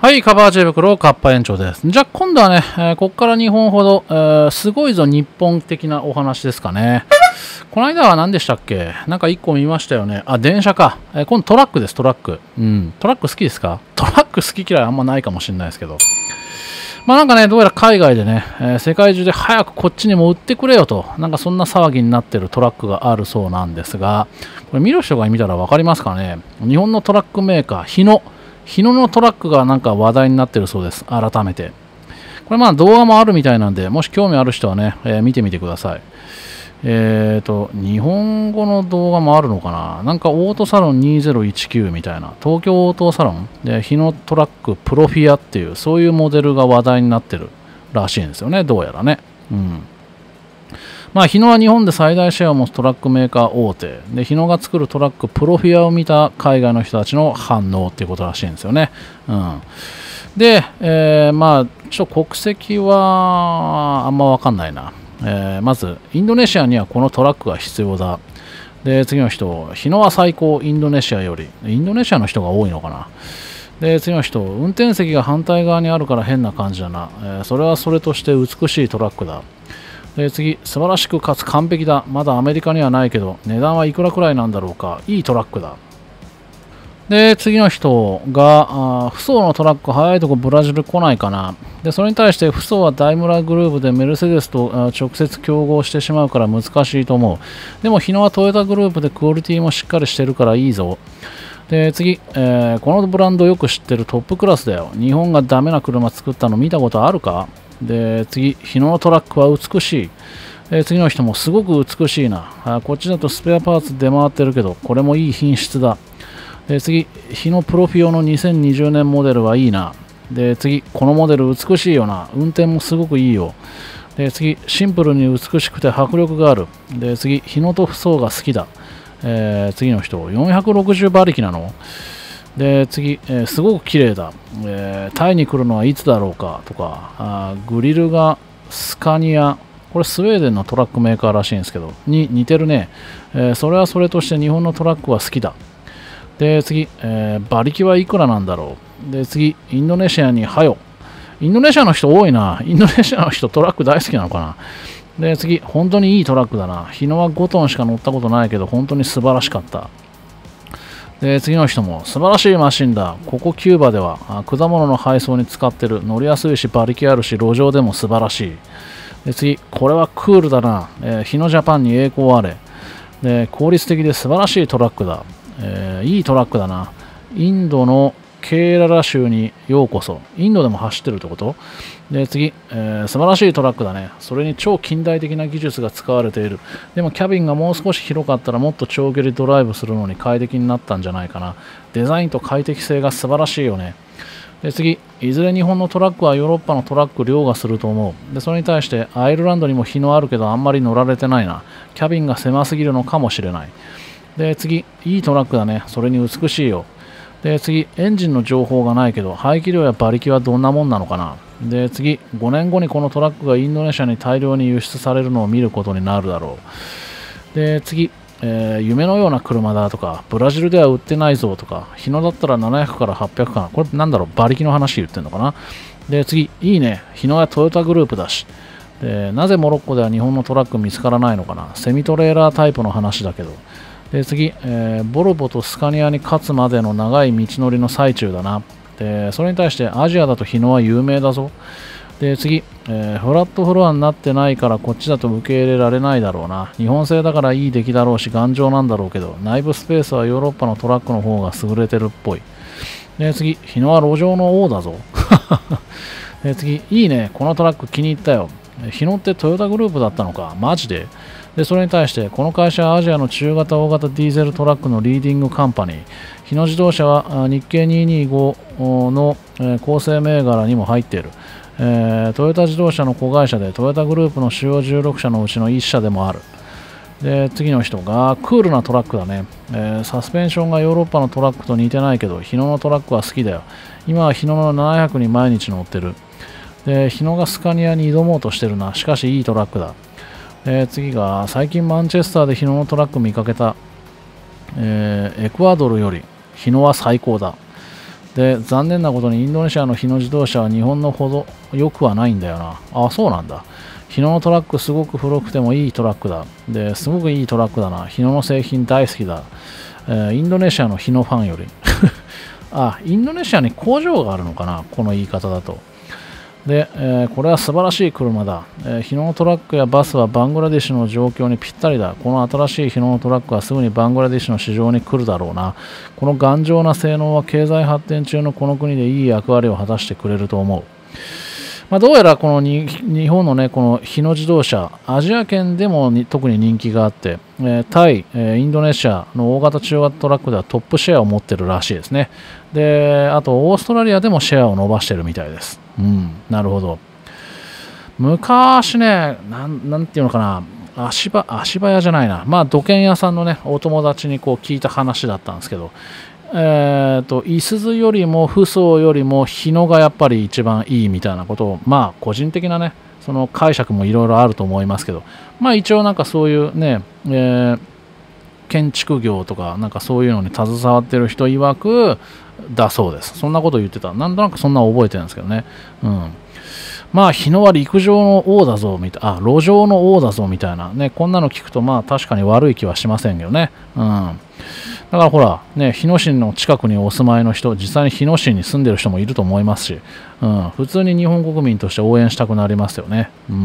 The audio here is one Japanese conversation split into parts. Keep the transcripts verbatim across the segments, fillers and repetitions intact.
はい、カバー知恵袋、カッパ園長です。じゃあ今度はね、えー、ここからにほんほど、えー、すごいぞ日本的なお話ですかね。この間は何でしたっけ？なんかいっこ見ましたよね。あ、電車か。えー、今度トラックです、トラック。うん。トラック好きですか？トラック好き嫌いあんまないかもしれないですけど。まあなんかね、どうやら海外でね、えー、世界中で早くこっちにも売ってくれよと、なんかそんな騒ぎになってるトラックがあるそうなんですが、これ見る人が見たら分かりますかね？日本のトラックメーカー、日野。日野のトラックがなんか話題になってるそうです。改めて。これまあ動画もあるみたいなんで、もし興味ある人はね、えー、見てみてください。えっと、日本語の動画もあるのかな？なんかオートサロンにせんじゅうきゅうみたいな、東京オートサロンで日野トラックプロフィアっていう、そういうモデルが話題になってるらしいんですよね、どうやらね。うん。まあ、日野は日本で最大シェアを持つトラックメーカー大手で、日野が作るトラックプロフィアを見た海外の人たちの反応っていうことらしいんですよね。うん、で、えー、まあちょっと国籍はあんま分かんないな。えー、まずインドネシアにはこのトラックが必要だ。で次の人、日野は最高、インドネシアより。インドネシアの人が多いのかな。で次の人、運転席が反対側にあるから変な感じだな。えー、それはそれとして美しいトラックだ。で次、素晴らしくかつ完璧だ。まだアメリカにはないけど、値段はいくらくらいなんだろうか。いいトラックだ。で次の人が、フソーのトラック早いとこブラジル来ないかな。でそれに対して、フソーはダイムラーグループでメルセデスと直接競合してしまうから難しいと思う。でも日野はトヨタグループでクオリティもしっかりしてるからいいぞ。で次、えー、このブランドよく知ってるトップクラスだよ。日本がダメな車作ったの見たことあるか？で次、日野のトラックは美しい。え次の人もすごく美しいな。あこっちだとスペアパーツ出回ってるけど、これもいい品質だ。で次、日野プロフィオのにせんにじゅうねんモデルはいいな。で次、このモデル美しいよな。運転もすごくいいよ。で次、シンプルに美しくて迫力がある。で次、日野とフソーが好きだ。えー、次の人、よんひゃくろくじゅう馬力なの？で次、えー、すごく綺麗だ、えー、タイに来るのはいつだろうかとか、あグリルがスカニア、これスウェーデンのトラックメーカーらしいんですけど、に似てるね、えー、それはそれとして日本のトラックは好きだ。で次、えー、馬力はいくらなんだろう。で次、インドネシアにはよ。インドネシアの人多いな。インドネシアの人トラック大好きなのかな。で次、本当にいいトラックだな。日野はごトンしか乗ったことないけど、本当に素晴らしかった。で次の人も素晴らしいマシンだ。ここキューバではあ果物の配送に使ってる。乗りやすいし馬力あるし路上でも素晴らしい。で次、これはクールだな。えー、日野ジャパンに栄光あれ。で効率的で素晴らしいトラックだ。えー、いいトラックだな。インドのケーララ州にようこそ。インドでも走ってるってこと？で次、えー、素晴らしいトラックだね。それに超近代的な技術が使われている。でもキャビンがもう少し広かったらもっと長距離ドライブするのに快適になったんじゃないかな。デザインと快適性が素晴らしいよね。で次、いずれ日本のトラックはヨーロッパのトラック凌駕すると思う。でそれに対してアイルランドにも日野あるけどあんまり乗られてないな。キャビンが狭すぎるのかもしれない。で次、いいトラックだね。それに美しいよ。で次、エンジンの情報がないけど排気量や馬力はどんなもんなのかな。で次、ごねんごにこのトラックがインドネシアに大量に輸出されるのを見ることになるだろう。で次、えー、夢のような車だとか、ブラジルでは売ってないぞとか、日野だったらななひゃくからはっぴゃくかな。これなんだろう、馬力の話言ってんのかな。で次、いいね。日野はトヨタグループだし。でなぜモロッコでは日本のトラック見つからないのかな。セミトレーラータイプの話だけど。で次、えー、ボルボとスカニアに勝つまでの長い道のりの最中だな。でそれに対してアジアだと日野は有名だぞ。で次、えー、フラットフロアになってないからこっちだと受け入れられないだろうな。日本製だからいい出来だろうし頑丈なんだろうけど、内部スペースはヨーロッパのトラックの方が優れてるっぽい。で次、日野は路上の王だぞ。で次、いいね。このトラック気に入ったよ。日野ってトヨタグループだったのか。マジで。でそれに対して、この会社はアジアの中型大型ディーゼルトラックのリーディングカンパニー。日野自動車は日経にひゃくにじゅうごの構成銘柄にも入っている。えー、トヨタ自動車の子会社でトヨタグループの主要じゅうろく社のうちのいっ社でもある。で次の人がクールなトラックだね、えー、サスペンションがヨーロッパのトラックと似てないけど日野のトラックは好きだよ。今は日野のななひゃくに毎日乗ってる。で日野がスカニアに挑もうとしてるな。しかしいいトラックだ。えー、次が最近マンチェスターで日野のトラック見かけた。えー、エクアドルより日野は最高だ。 で、残念なことにインドネシアの日野自動車は日本のほど良くはないんだよな。あ、そうなんだ。日野のトラックすごく古くてもいいトラックだ。で、すごくいいトラックだな。日野の製品大好きだ。えー、インドネシアの日野ファンより。あ、インドネシアに工場があるのかな、この言い方だと。で、えーこれは素晴らしい車だ。えー日野のトラックやバスはバングラデシュの状況にぴったりだ。この新しい日野のトラックはすぐにバングラデシュの市場に来るだろうな。この頑丈な性能は経済発展中のこの国でいい役割を果たしてくれると思う。まあ、どうやらこのに日本のね、この日野自動車、アジア圏でもに特に人気があって、えータイ、えーインドネシアの大型中型トラックではトップシェアを持ってるらしいですね。で、あとオーストラリアでもシェアを伸ばしてるみたいです。うん、なるほど。昔ね、なん、なんていうのかな、足場、足場屋じゃないな、まあ土建屋さんのね、お友達にこう聞いた話だったんですけど、えーと、いすゞよりも扶桑よりも日野がやっぱり一番いいみたいなことを、まあ個人的なね、その解釈もいろいろあると思いますけど、まあ一応なんかそういうね、えー建築業とかなんかそういうのに携わってる人曰くだそうです。そんなこと言ってた。なんとなくそんな覚えてるんですけどね。うん。まあ日野は陸上の王だぞみたいな、あ、路上の王だぞみたいなね、こんなの聞くとまあ確かに悪い気はしませんけどね。うん。だからほら、ね、日野市の近くにお住まいの人、実際に日野市に住んでる人もいると思いますし、うん、普通に日本国民として応援したくなりますよね。うん。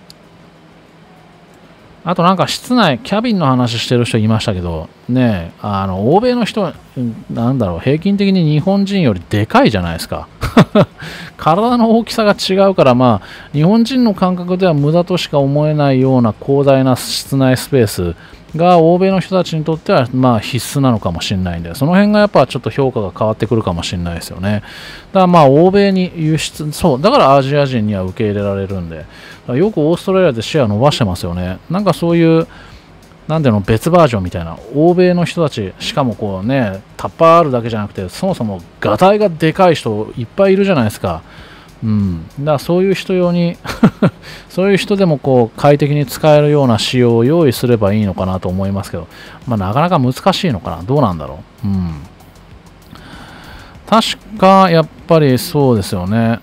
あとなんか室内、キャビンの話してる人いましたけど、ね、あの欧米の人、なんだろう、平均的に日本人よりでかいじゃないですか。体の大きさが違うから、まあ、日本人の感覚では無駄としか思えないような広大な室内スペースが欧米の人たちにとってはまあ必須なのかもしれないんで、その辺がやっぱちょっと評価が変わってくるかもしれないですよね。だからまあ欧米に輸出、そうだからアジア人には受け入れられるんで、よくオーストラリアでシェア伸ばしてますよね。なんかそういうなんていうの別バージョンみたいな、欧米の人たち、しかもこうね、タッパーあるだけじゃなくて、そもそもガタイがでかい人いっぱいいるじゃないですか。うん、だからそういう人用にそういう人でもこう快適に使えるような仕様を用意すればいいのかなと思いますけど、まあ、なかなか難しいのかな、どうなんだろう。うん、確かやっぱりそうですよね。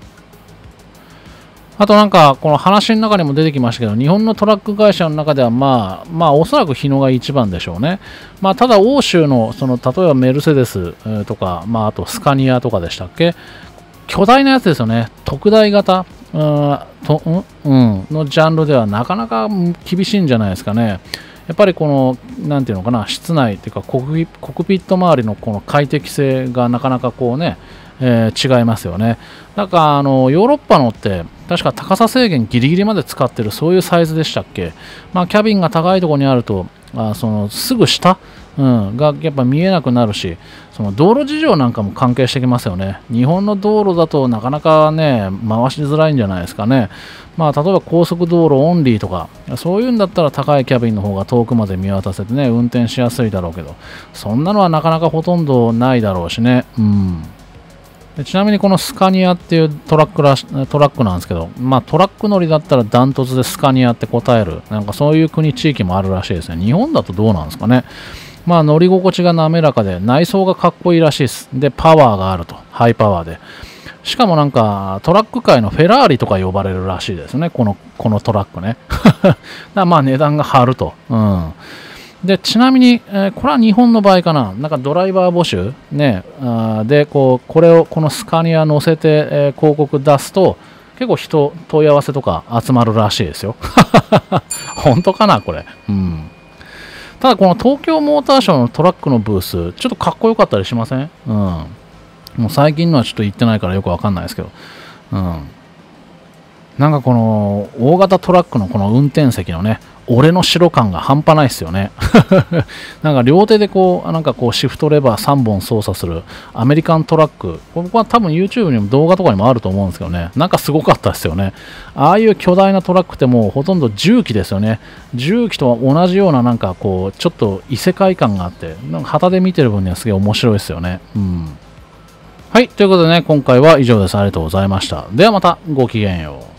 あとなんかこの話の中にも出てきましたけど、日本のトラック会社の中ではまあまあおそらく日野が一番でしょうね。まあただ欧州のその例えばメルセデスとか、まああとスカニアとかでしたっけ、巨大なやつですよね、特大型、うん、とうん、のジャンルではなかなか厳しいんじゃないですかね。やっぱりこの、なんていうのかな、室内というかコクピ、コクピット周りのこの快適性がなかなかこうね、えー、違いますよね。だからあのヨーロッパのって確か高さ制限ギリギリまで使ってるそういうサイズでしたっけ。まあキャビンが高いところにあると、あそのすぐ下、うん、がやっぱ見えなくなるし、その道路事情なんかも関係してきますよね。日本の道路だとなかなかね回しづらいんじゃないですかね。まあ例えば高速道路オンリーとかそういうんだったら高いキャビンの方が遠くまで見渡せてね運転しやすいだろうけど、そんなのはなかなかほとんどないだろうしね。うん。でちなみにこのスカニアっていうトラックらトラックなんですけど、まあ、トラック乗りだったらダントツでスカニアって答える、なんかそういう国地域もあるらしいですね。日本だとどうなんですかね。まあ乗り心地が滑らかで内装がかっこいいらしいです。でパワーがあると、ハイパワーで、しかもなんかトラック界のフェラーリとか呼ばれるらしいですね、このこのトラックね。だからまあ値段が張ると。うんでちなみに、えー、これは日本の場合かな、なんかドライバー募集、ね、あでこうこれをこのスカニア載せて、えー、広告出すと結構人問い合わせとか集まるらしいですよ。本当かなこれ、うん、ただこの東京モーターショーのトラックのブースちょっとかっこよかったりしません？うん、もう最近のはちょっと行ってないからよくわかんないですけど、うん、なんかこの大型トラックのこの運転席のね俺の城感が半端ないですよね。なんか両手でこうなんかこうシフトレバーさんぼん操作するアメリカントラック、ここは多分 YouTube にも動画とかにもあると思うんですけどね、なんかすごかったですよね。ああいう巨大なトラックってもうほとんど重機ですよね。重機と同じようななんかこうちょっと異世界感があって、なんか旗で見てる分にはすげえ面白いですよね。うん。はい、ということでね今回は以上です。ありがとうございました。ではまたごきげんよう。